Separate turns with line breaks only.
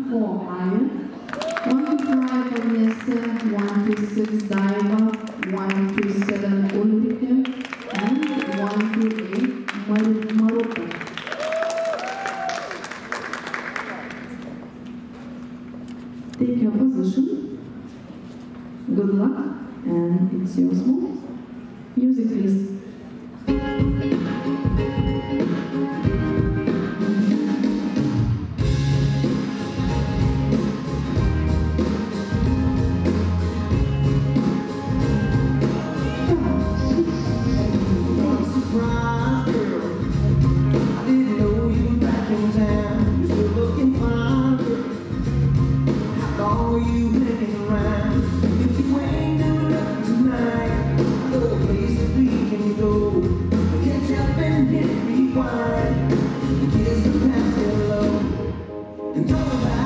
4 higher, 1 to 5 Agnese, 1 to 6 Daiva, 1 to 7 Ulrike, and 1 to 8 Maruka. Take your position. Good luck, and it's your move. Music, please.
And